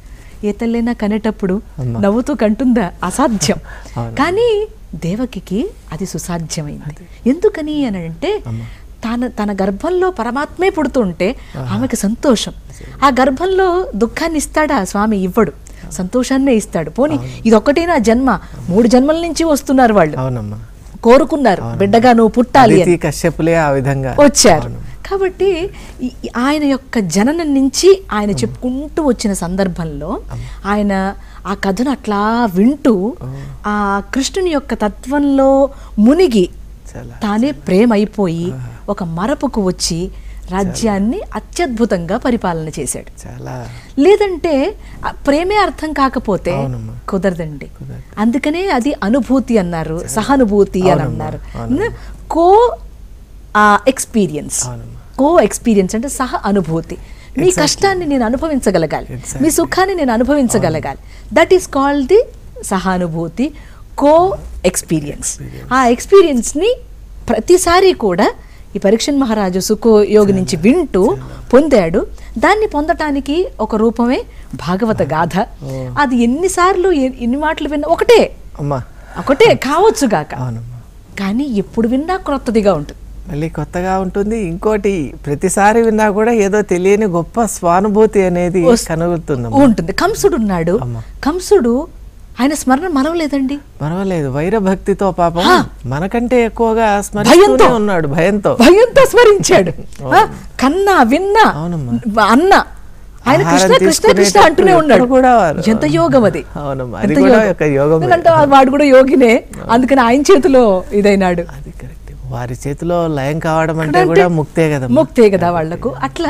ఏ తల్లైనా కనేటప్పుడు నవ్వుతూ కంటుందా? అసాధ్యం. కానీ దేవకికి అది సుసాధ్యమైంది. ఎందుకని అని అంటే తన గర్భంలో పరమాత్మే పుడుతుంటే ఆమెకి సంతోషం. ఆ గర్భంలో దుఃఖాన్ని ఇస్తాడా స్వామి? ఇవ్వడు, సంతోషాన్నే ఇస్తాడు. పోనీ ఇదొక్కటేనా జన్మ? 3 జన్మల నుంచి వస్తున్నారు వాళ్ళు, కోరుకున్నారు బిడ్డగా నువ్వు పుట్టాలి అని, కశ్యపులే ఆ విధంగా వచ్చారు. కాబట్టి ఆయన యొక్క జననం నుంచి ఆయన చెప్పుకుంటూ వచ్చిన సందర్భంలో ఆయన ఆ కథను అట్లా వింటూ ఆ కృష్ణుని యొక్క తత్వంలో మునిగి తానే ప్రేమ అయిపోయి ఒక మరపుకు వచ్చి రాజ్యాన్ని అత్యద్భుతంగా పరిపాలన చేశాడు. లేదంటే ప్రేమే అర్థం కాకపోతే కుదరదండి. అందుకనే అది అనుభూతి అన్నారు, సహానుభూతి అని అన్నారు. కో ఎక్స్పీరియన్స్, కో ఎక్స్పీరియన్స్ అంటే సహ అనుభూతి. మీ కష్టాన్ని నేను అనుభవించగలగాలి, మీ సుఖాన్ని నేను అనుభవించగలగాలి. దట్ ఈస్ కాల్డ్ ది సహానుభూతి, కో ఎక్స్పీరియన్స్. ఆ ఎక్స్పీరియన్స్ని ప్రతిసారి కూడా ఈ పరీక్షణ్ మహారాజు సుఖయోగి నుంచి వింటూ పొందాడు. దాన్ని పొందటానికి ఒక రూపమే భాగవత గాథ. అది ఎన్నిసార్లు ఎన్ని మాటలు విన్నా ఒకటే కావచ్చుగాక, కానీ ఎప్పుడు విన్నా క్రొత్తదిగా ఉంటుంది, మళ్ళీ కొత్తగా ఉంటుంది. ఇంకోటి ప్రతిసారి విన్నా కూడా ఏదో తెలియని గొప్ప స్వానుభూతి అనేది ఉంటుంది. కంసుడు ఉన్నాడు, కంసుడు ఆయన స్మరణ మరవలేదండి, మరవలేదు. వైరభక్తితో పాపం మనకంటే ఎక్కువగా స్మరిస్తూనే ఉన్నాడు, భయంతో స్మరించాడు. కన్నా విన్నా అన్న ఆయన కృష్ణ కృష్ణ కృష్ణ అంటూనే ఉన్నాడు. ఎంత యోగం అది! ఎందుకంటే వాడు కూడా యోగినే, అందుకని ఆయన చేతిలో ఇదైనాడు. వారి చేతిలో లయం కావడం అంటే కూడా ముక్తే కదా వాళ్లకు. అట్లా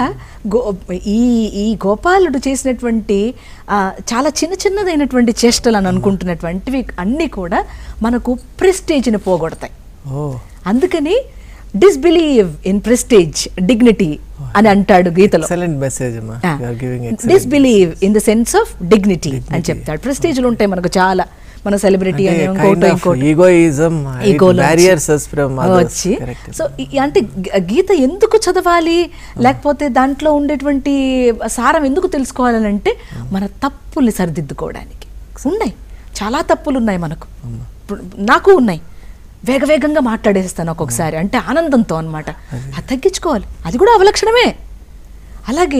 ఈ గోపాలుడు చేసినటువంటి చాలా చిన్నదైనటువంటి చేష్టలు అని అనుకుంటున్నటువంటివి అన్నీ కూడా మనకు ప్రెస్టేజ్ని పోగొడతాయి. అందుకని డిస్బిలీవ్ ఇన్ ప్రెస్టేజ్, డిగ్నిటీ అని అంటాడు గీతలో. Disbelieve in the sense of dignity అని చెప్తాడు. ప్రెస్టేజ్లు ఉంటాయి మనకు చాలా, మన సెలబ్రిటీ అని వచ్చి. సో అంటే గీత ఎందుకు చదవాలి, లేకపోతే దాంట్లో ఉండేటువంటి సారం ఎందుకు తెలుసుకోవాలని అంటే మన తప్పుల్ని సరిదిద్దుకోవడానికి. ఉన్నాయి చాలా తప్పులు ఉన్నాయి మనకు, నాకు ఉన్నాయి. వేగంగా మాట్లాడేస్తాను ఒక్కొక్కసారి, అంటే ఆనందంతో అనమాట. అది తగ్గించుకోవాలి, అది కూడా అవలక్షణమే. అలాగే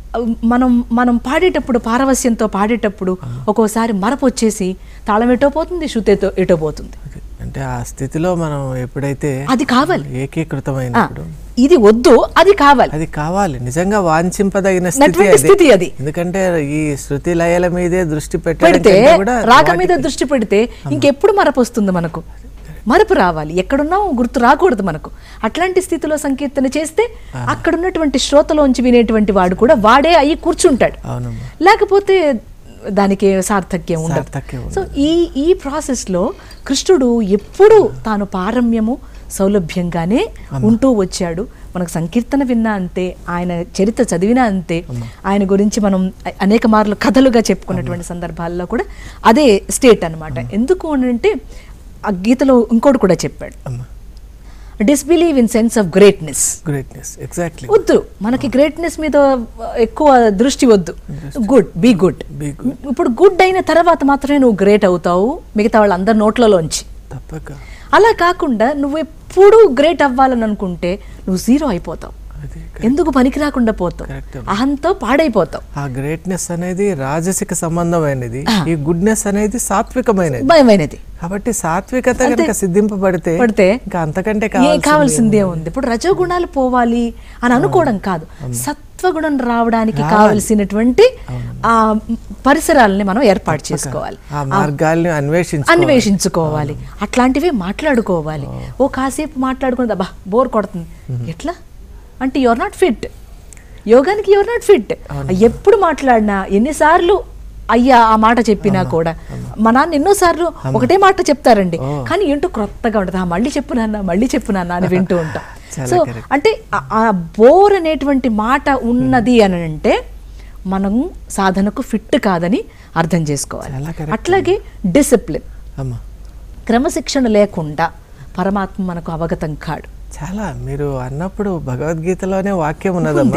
మనం పాడేటప్పుడు, పారవస్యంతో పాడేటప్పుడు ఒక్కోసారి మరపు వచ్చేసి తాళం ఎటో పోతుంది, శృతి ఎటో పోతుంది. అంటే ఆ స్థితిలో మనం ఎప్పుడైతే అది కావాలి, ఏకీకృతమైనప్పుడు ఇది వద్దు, అది కావాలి నిజంగా వాంఛింపదగిన స్థితి అది. ఎందుకంటే ఈ శృతి లయల మీదే దృష్టి పెడితే, రాగం మీద దృష్టి పెడితే ఇంకెప్పుడు మరపు వస్తుంది మనకు? మరపు రావాలి, ఎక్కడున్నావు గుర్తు రాకూడదు మనకు. అట్లాంటి స్థితిలో సంకీర్తన చేస్తే అక్కడ ఉన్నటువంటి శ్రోతలోంచి వినేటువంటి వాడు కూడా వాడే అయ్యి కూర్చుంటాడు, లేకపోతే దానికి సార్థక్యం ఉండదు. సో ఈ ప్రాసెస్లో కృష్ణుడు ఎప్పుడు తాను పారమ్యము సౌలభ్యంగానే ఉంటూ వచ్చాడు. మనకు సంకీర్తన విన్నా అంతే, ఆయన చరిత్ర చదివినా అంతే, ఆయన గురించి మనం అనేక మార్లు కథలుగా చెప్పుకున్నటువంటి సందర్భాల్లో కూడా అదే స్టేట్ అనమాట. ఎందుకు అంటే ఆ గీతలో ఇంకోటి కూడా చెప్పాడు, disbelieve in sense of greatness. Exactly వద్దు మనకి గ్రేట్నెస్ మీద ఎక్కువ దృష్టి వద్దు. Be good. ఇప్పుడు గుడ్ అయిన తర్వాత మాత్రమే నువ్వు గ్రేట్ అవుతావు, మిగతా వాళ్ళందరి నోట్లలోంచి. అలా కాకుండా నువ్వు ఎప్పుడు గ్రేట్ అవ్వాలని అనుకుంటే నువ్వు జీరో అయిపోతావు, ఎందుకు పనికి రాకుండా పోతావు, అహంతో పాడైపోతావు. ఆ గ్రేట్నెస్ అనేది రాజసిక సంబంధమైనది, ఈ గుడ్నెస్ అనేది సాత్వికమైనది. కాబట్టి సాత్వికత కనుక సిద్ధింపబడితే ఇంకా అంతకంటే కావాల్సిందే ఉంది. ఇప్పుడు రజోగుణాలు పోవాలి అని అనుకోవడం కాదు, సత్వగుణం రావడానికి కావలసినటువంటి ఆ పరిసరాలని మనం ఏర్పాటు చేసుకోవాలి, ఆ మార్గాల్ని అన్వేషించుకోవాలి, అట్లాంటివే మాట్లాడుకోవాలి. ఓ కాసేపు మాట్లాడుకున్నది అబ్బా బోర్ కొడుతుంది, ఎట్లా అంటే యువర్ నాట్ ఫిట్, యోగానికి యువర్ నాట్ ఫిట్. ఎప్పుడు మాట్లాడినా, ఎన్నిసార్లు అయ్యా ఆ మాట చెప్పినా కూడా, మా నాన్న ఎన్నోసార్లు ఒకటే మాట చెప్తారండి, కానీ ఏంటో క్రొత్తగా ఉంటుంది, మళ్ళీ చెప్పు నాన్న అని వింటూ ఉంటాం. సో అంటే ఆ బోర్ అనేటువంటి మాట ఉన్నది అని అంటే మనం సాధనకు ఫిట్ కాదని అర్థం చేసుకోవాలి. అట్లాగే డిసిప్లిన్, క్రమశిక్షణ లేకుండా పరమాత్మ మనకు అవగతం కాడు. చాలా మీరు అన్నప్పుడు భగవద్గీతలోనే వాక్యం ఉన్నదమ్మా,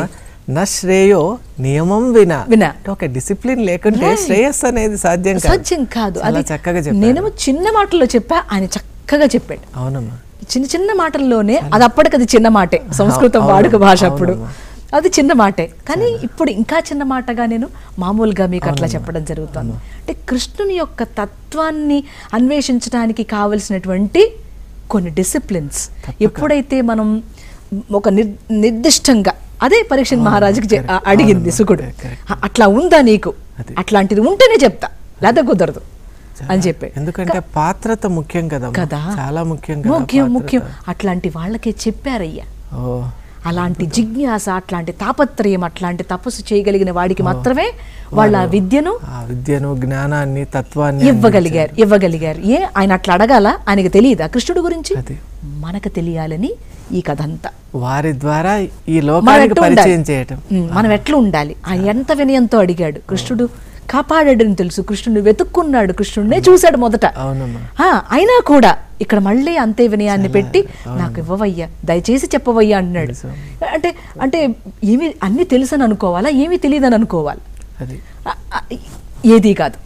నా శ్రేయో నియమం వినా ఒక డిసిప్లిన్ లేకుంటే శ్రేయస్సు అనేది సాధ్యం కాదు. అది చక్కగా చెప్పారు. నేను చిన్న మాటల్లో చెప్పా, ఆయన చక్కగా చెప్పాడు. అవునమ్మా, చిన్న చిన్న మాటల్లోనే, అది అప్పటికది చిన్న మాటే, సంస్కృతం వాడుక భాష అప్పుడు అది చిన్న మాటే, కానీ ఇప్పుడు ఇంకా చిన్న మాటగా నేను మామూలుగా మీకు అట్లా చెప్పడం జరుగుతుంది. అంటే కృష్ణుని యొక్క తత్వాన్ని అన్వేషించడానికి కావలసినటువంటి కొన్ని డిసిప్లిన్స్ ఎప్పుడైతే మనం ఒక నిర్దిష్టంగా, అదే పరీక్ష మహారాజుకి అడిగింది సుకుడు, అట్లా ఉందా నీకు, అట్లాంటిది ఉంటేనే చెప్తా లేదా కుదరదు అని చెప్పి. ఎందుకంటే పాత్రత ముఖ్యం కదా, చాలా ముఖ్యం ముఖ్యం. అట్లాంటి వాళ్ళకే చెప్పారయ్యా. అలాంటి జిజ్ఞాస, అట్లాంటి తాపత్రయం, అట్లాంటి తపస్సు చేయగలిగిన వాడికి మాత్రమే వాళ్ళ విద్యను జ్ఞానాన్ని, తత్వాన్ని ఇవ్వగలిగారు. ఆయన అట్లా అడగాల? ఆయనకి తెలియదా కృష్ణుడు గురించి? మనకు తెలియాలని ఈ కథ అంతా వారి ద్వారా ఈ లోకానికి పరిచయం చేయటం. మనం ఎట్లా ఉండాలి, ఆయన ఎంత వినయంతో అడిగాడు. కృష్ణుడు కాపాడాడని తెలుసు, కృష్ణుడు వెతుక్కున్నాడు, కృష్ణుడినే చూశాడు మొదట. అయినా కూడా ఇక్కడ మళ్ళీ అంతే వినయాన్ని పెట్టి నాకు ఇవ్వవయ్యా, దయచేసి చెప్పవయ్యా అన్నాడు. అంటే అంటే ఏమి అన్ని తెలుసని అనుకోవాలా, ఏమీ తెలియదని అనుకోవాలి? ఏది కాదు.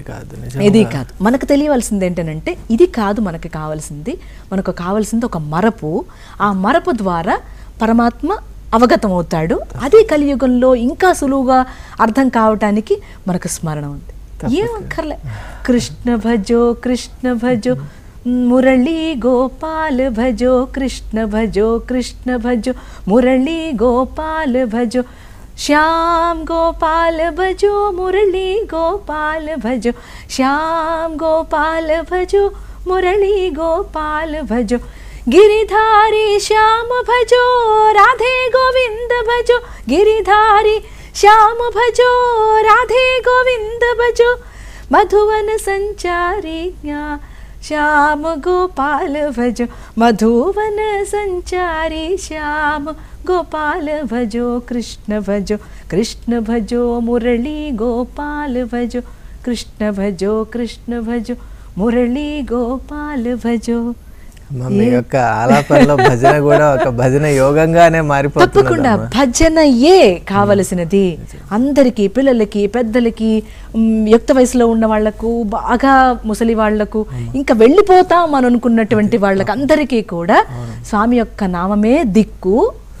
మనకు తెలియవలసింది ఏంటంటే ఇది కాదు మనకు కావాల్సింది. మనకు కావాల్సింది ఒక మరపు. ఆ మరపు ద్వారా పరమాత్మ అవగతం అవుతాడు. అదే కలియుగంలో ఇంకా సులువుగా అర్థం కావటానికి మనకు స్మరణ ఉంది. ఏమక్కర్లే, కృష్ణ భజో కృష్ణ భజో మురళీ గోపాల భజో కృష్ణ భజో కృష్ణ భజో మురళీ గోపాల భజో श्याम गोपाल भजो मुरली गोपाल भजो श्याम गोपाल भजो मुरली गोपाल भजो गिरिधारी श्याम भजो राधे गोविंद भजो गिरिधारी श्याम भजो राधे गोविंद भजो मधुवन संचारी श्याम गोपाल भजो मधुवन संचारी श्याम गोपाल भजो कृष्ण भजो मुरली गोपाल भजो कृष्ण भजो मुरली गोपाल भजो. మీ యొక్క ఆలాపనలో భజన కూడా ఒక భజన యోగంగానే మారిపోతుంది. తప్పకుండా భజనయే కావలసినది అందరికీ, పిల్లలకి, పెద్దలకి, యుక్త వయసులో ఉన్న వాళ్లకు, బాగా ముసలి వాళ్లకు, ఇంకా వెళ్ళిపోతాం అని అనుకున్నటువంటి వాళ్ళకి అందరికీ కూడా స్వామి యొక్క నామమే దిక్కు.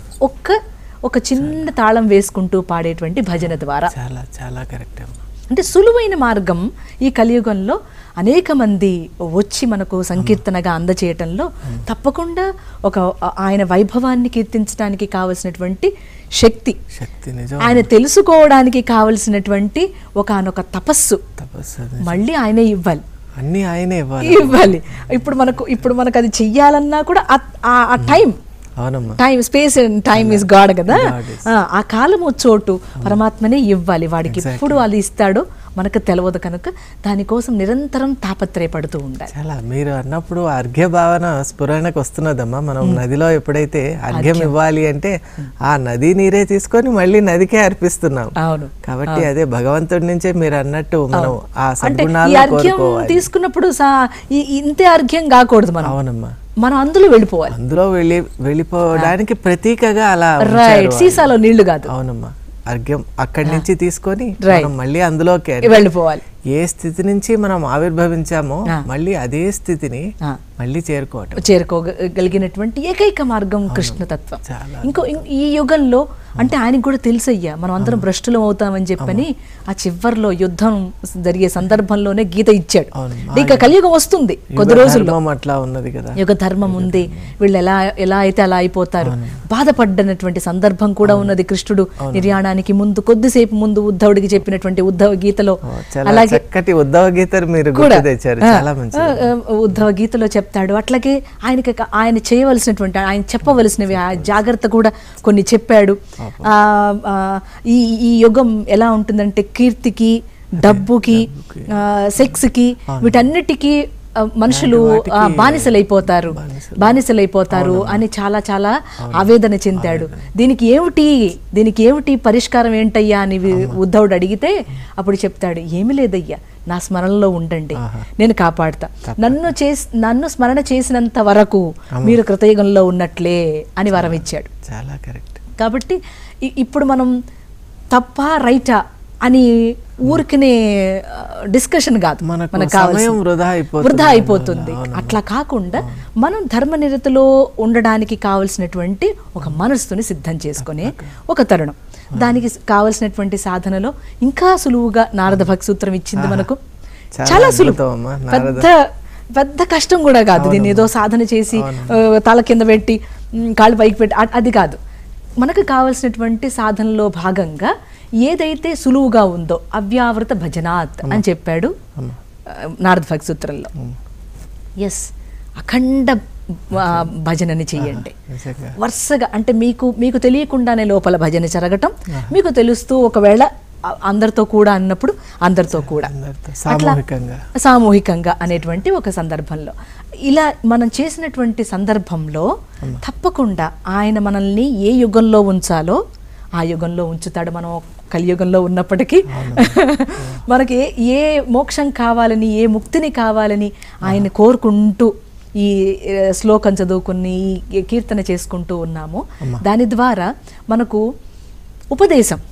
ఒక చిన్న తాళం వేసుకుంటూ పాడేటువంటి భజన ద్వారా చాలా చాలా కరెక్ట్. అంటే సులువైన మార్గం ఈ కలియుగంలో అనేక మంది వచ్చి మనకు సంకీర్తనగా అందచేయటంలో తప్పకుండా ఒక ఆయన వైభవాన్ని కీర్తించడానికి కావలసినటువంటి శక్తి, ఆయన తెలుసుకోవడానికి కావలసినటువంటి ఒకనొక తపస్సు మళ్ళీ ఆయనే ఇవ్వాలి, అన్ని ఆయనే ఇవ్వాలి. ఇప్పుడు మనకు అది చెయ్యాలన్నా కూడా ఆ time space and time is God కదా, ఆ కాలము చోటు పరమాత్మనే ఇవ్వాలి. వాడికి ఎప్పుడు అది ఇస్తాడో మనకు తెలియదు కనుక దానికోసం నిరంతరం తాపత్రయపడుతూ ఉండాలి. చాలా మీరు అన్నప్పుడు అర్ఘ్య భావన స్ఫురణకు వస్తున్నదమ్మా. మనం నదిలో ఎప్పుడైతే అర్ఘ్యం ఇవ్వాలి అంటే ఆ నది నీరే తీసుకొని మళ్ళీ నదికే అర్పిస్తున్నాం. అవును, కాబట్టి అదే భగవంతుడి నుంచే మీరు అన్నట్టు మనం ఆ సద్గుణాలు కోరుకోవాలి. తీసుకున్నప్పుడు ఇంతే అర్ఘ్యం కాకూడదు మనం. అవునమ్మా, మనం అందులో వెళ్ళిపోవాలి. అందులో వెళ్ళిపోవడానికి ప్రతీకగా అలా సీసాలో నీళ్లు కాదు. అవునమ్మా, అర్ఘ్యం అక్కడి నుంచి తీసుకొని మళ్ళీ అందులోకి వెళ్ళిపోవాలి. ఏ స్థితి నుంచి మనం ఆవిర్భవించామో మళ్ళీ అదే స్థితిని మళ్ళీ చేరుకోగలిగినటువంటి ఏకైక మార్గం కృష్ణతత్వం. ఇంకో ఈ యుగంలో అంటే ఆయనకు కూడా తెలుసయ్యా మనం అందరం భ్రష్టులం అవుతామని చెప్పని ఆ చివర్లో యుద్ధం జరిగే సందర్భంలోనే గీత ఇచ్చాడు. ఇంకా కలియుగం వస్తుంది కొద్ది రోజుల్లో, అట్లా ఉన్నది కదా, యుగ ధర్మం ఉంది, వీళ్ళు ఎలా అయితే అలా అయిపోతారు. బాధపడ్డనటువంటి సందర్భం కూడా ఉన్నది. కృష్ణుడు నిర్యాణానికి ముందు కొద్దిసేపు ముందు ఉద్ధవుడికి చెప్పినటువంటి ఉద్ధవ గీతలో, అలాగే ఉద్ధవ గీత ఉద్ధవ గీతలో చెప్తాడు. అట్లాగే ఆయన చేయవలసినటువంటి ఆయన చెప్పవలసినవి జాగ్రత్త కూడా కొన్ని చెప్పాడు. ఈ యుగం ఎలా ఉంటుందంటే కీర్తికి, డబ్బుకి, సెక్స్కి, వీటన్నిటికీ మనుషులు బానిసలైపోతారు అని చాలా చాలా ఆవేదన చెందాడు. దీనికి ఏమిటి పరిష్కారం ఏంటయ్యా అని ఉద్ధవుడు అడిగితే అప్పుడు చెప్తాడు, ఏమి లేదయ్యా, నా స్మరణలో ఉండండి, నేను కాపాడుతా, నన్ను స్మరణ చేసినంత వరకు మీరు కృతయుగంలో ఉన్నట్లే అని వరం ఇచ్చాడు. చాలా కరెక్ట్. కాబట్టి ఇప్పుడు మనం తప్ప రైటా అని ఊరికనే డిస్కషన్ కాదు, మనకు వృధా అయిపోతుంది. అట్లా కాకుండా మనం ధర్మనిరతిలో ఉండడానికి కావలసినటువంటి ఒక మనస్సుని సిద్ధం చేసుకునే ఒక తరుణం. దానికి కావలసినటువంటి సాధనలో ఇంకా సులువుగా నారద భక్తి సూత్రం ఇచ్చింది మనకు. చాలా సులువు, పెద్ద కష్టం కూడా కాదు. దీన్ని ఏదో సాధన చేసి తల కింద పెట్టి కాళ్ళు పైకి పెట్టి అది కాదు. మనకు కావలసినటువంటి సాధనలో భాగంగా ఏదైతే సులువుగా ఉందో అవ్యావృత భజనాత్ అని చెప్పాడు నారద భక్తి సూత్రంలో. ఎస్, అఖండ భజనని చెయ్యండి వరుసగా. అంటే మీకు తెలియకుండానే లోపల భజన జరగటం, మీకు తెలుస్తూ ఒకవేళ అందరితో కూడా అన్నప్పుడు అందరితో కూడా సామూహికంగా అనేటువంటి ఒక సందర్భంలో ఇలా మనం చేసినటువంటి సందర్భంలో తప్పకుండా ఆయన మనల్ని ఏ యుగంలో ఉంచాలో ఆ యుగంలో ఉంచుతాడు. మనం కలియుగంలో ఉన్నప్పటికీ మనకి ఏ మోక్షం కావాలని, ఏ ముక్తిని కావాలని ఆయన కోరుకుంటూ ఈ శ్లోకం చదువుకుని ఈ కీర్తన చేసుకుంటూ ఉన్నాము. దాని ద్వారా మనకు ఉపదేశం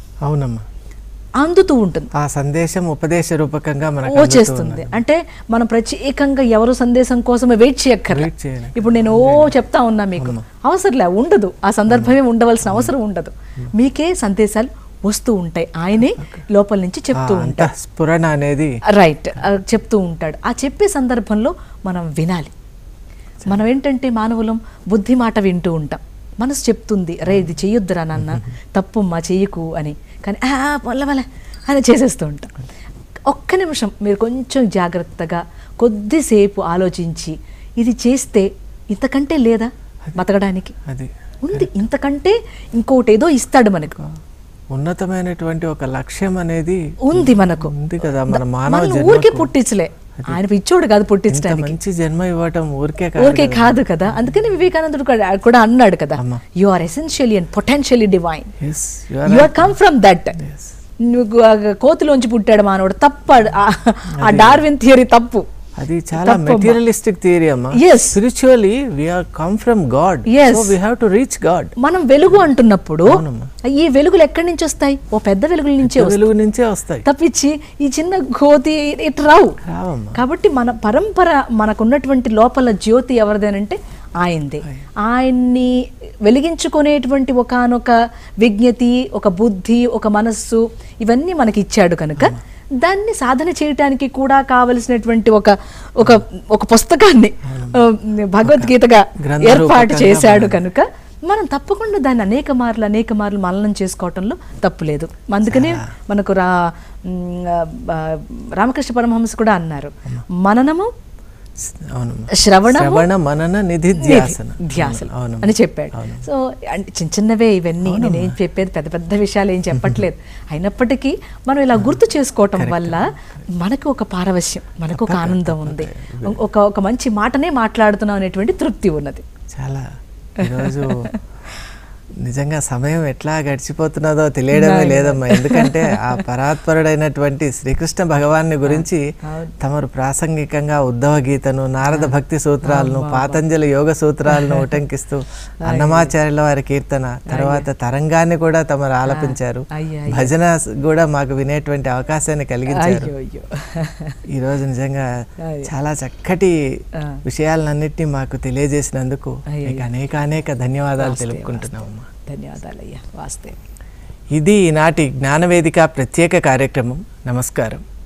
అందుతూ ఉంటుంది. ఆ సందేశం ఉపదేశ రూపకంగా మనకు వచ్చేస్తుంది. అంటే మనం ప్రత్యేకంగా ఎవరు సందేశం కోసమే వెయిట్ చేయక్కర్లేదు. ఇప్పుడు నేను చెప్తా ఉన్నా, మీకు అవసరంలే, ఉండదు, ఆ సందర్భమే ఉండవలసిన అవసరం ఉండదు. మీకే సందేశాలు వస్తూ ఉంటాయి, ఆయనే లోపల నుంచి చెప్తూ ఉంటాడు. స్ఫురణ అనేది రైట్ చెప్తూ ఉంటాడు. ఆ చెప్పే సందర్భంలో మనం వినాలి. మనం ఏంటంటే మానవులం బుద్ధి మాట వింటూ ఉంటాం. మనసు చెప్తుంది, రే ఇది చెయ్యొద్దురా నాన్న, తప్పుమ్మా చెయ్యకు అని. కానీ వల్ల అని చేసేస్తూ ఉంటాం. ఒక్క నిమిషం మీరు కొంచెం జాగ్రత్తగా కొద్దిసేపు ఆలోచించి, ఇది చేస్తే ఇంతకంటే లేదా బతకడానికి ఉంది, ఇంతకంటే ఇంకోటి ఏదో ఇస్తాడు మనకు, ఉన్నతమైనటువంటి ఒక లక్ష్యం అనేది ఉంది మనకు, ఉంది కదా. మన మానవ ఊరికే పుట్టించలే, ఆయన పిచ్చోడు కాదు పుట్టించడానికి, మంచి జన్మ ఇవ్వటం ఊరికే కాదు కదా. అందుకని వివేకానందుడు కూడా అన్నాడు కదా, you are essentially and potentially divine, you are come from that. నువ్వు కోతిలోంచి పుట్టాడు మానవుడు, తప్పు. ఆ డార్విన్ థియరీ తప్పు. అది చాలా మెటీరియలిస్టిక్ థియరీ అమ్మా. Spiritually we are come from God, so we have to reach God. మనం వెలుగు అంటున్నప్పుడు ఈ వెలుగులు ఎక్కడి నుంచి వస్తాయి? ఓ పెద్ద వెలుగుల నుంచే వస్తాయి, తప్పించి ఈ చిన్న కోతి ఇటు రావు. కాబట్టి మన పరంపర, మనకున్నటువంటి లోపల జ్యోతి ఎవరిదేనంటే ఆయనదే. ఆయన్ని వెలిగించుకునేటువంటి ఒకానొక విజ్ఞతి, ఒక బుద్ధి, ఒక మనస్సు, ఇవన్నీ మనకి ఇచ్చాడు కనుక దాన్ని సాధన చేయటానికి కూడా కావలసినటువంటి ఒక పుస్తకాన్ని భగవద్గీతగా ఏర్పాటు చేశాడు కనుక మనం తప్పకుండా దాన్ని అనేక మార్లు మననం చేసుకోవటంలో తప్పులేదు. అందుకనే మనకు రామకృష్ణ పరమహంస కూడా అన్నారు, మననము శ్రవణ మనన నిధిధ్యాసన అని చెప్పాడు. సో అంటే చిన్నవే ఇవన్నీ, నేనేం చెప్పేది పెద్ద పెద్ద విషయాలు ఏం చెప్పట్లేదు. అయినప్పటికీ మనం ఇలా గుర్తు చేసుకోవటం వల్ల మనకు ఒక పారవశ్యం, మనకు ఒక ఆనందం ఉంది, ఒక మంచి మాటనే మాట్లాడుతున్నాం అనేటువంటి తృప్తి ఉన్నది. చాలా ఈరోజు నిజంగా సమయం ఎట్లా గడిచిపోతున్నదో తెలియడమే లేదమ్మా. ఎందుకంటే ఆ పరాత్పరుడైనటువంటి శ్రీకృష్ణ భగవాన్ని గురించి తమరు ప్రాసంగికంగా ఉద్ధవ గీతను, నారద భక్తి సూత్రాలను, పాతంజలి యోగ సూత్రాలను ఉటంకిస్తూ అన్నమాచార్యుల వారి కీర్తన, తర్వాత తరంగాన్ని కూడా తమరు ఆలపించారు. భజన కూడా మాకు వినేటువంటి అవకాశాన్ని కలిగించారు. ఈరోజు నిజంగా చాలా చక్కటి విషయాలన్నింటినీ మాకు తెలియజేసినందుకు మీకు అనేక ధన్యవాదాలు తెలుపుకుంటున్నాము. ధన్యవాదాలయ్యా, వాస్తే. ఇది ఈనాటి జ్ఞానవేదిక ప్రత్యేక కార్యక్రమం. నమస్కారం.